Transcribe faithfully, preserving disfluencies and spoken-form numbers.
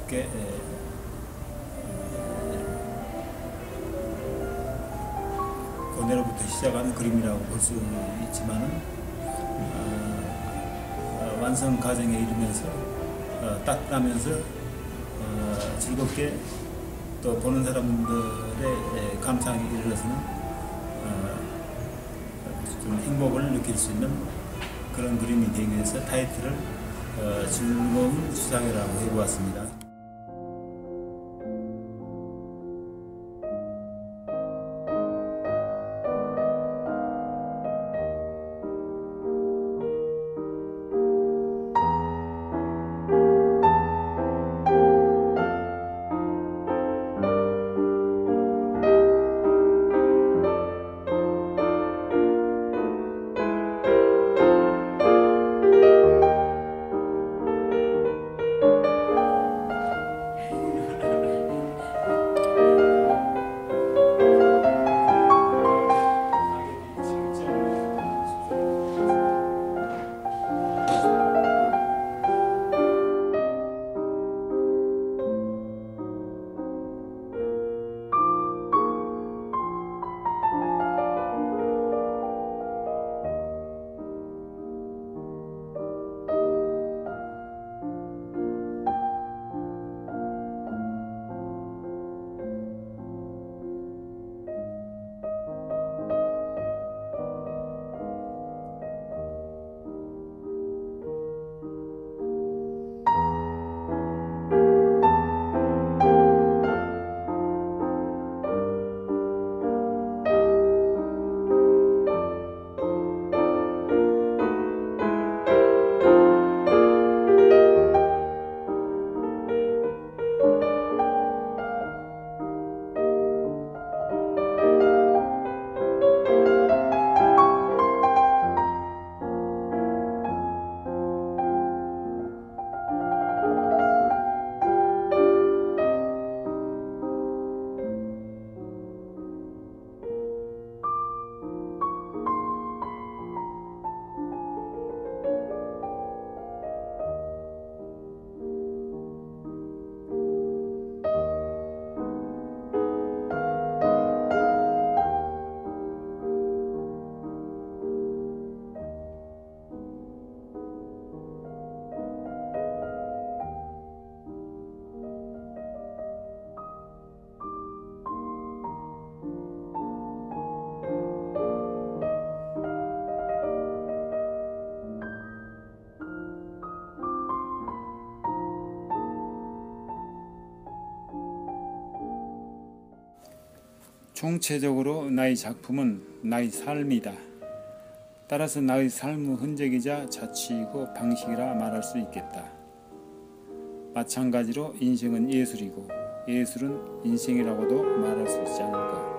즐겁게 에, 고뇌로부터 시작한 그림이라고 볼 수 있지만은 어, 완성 과정에 이르면서 어, 따뜻하면서 어, 즐겁게 또 보는 사람들의 감상에 이르러서는 어, 좀 행복을 느낄 수 있는 그런 그림이 되기 위해서 타이틀을 어, 즐거운 수상이라고 해보았습니다. 총체적으로 나의 작품은 나의 삶이다. 따라서 나의 삶의 흔적이자 자취이고 방식이라 말할 수 있겠다. 마찬가지로 인생은 예술이고 예술은 인생이라고도 말할 수 있지 않을까.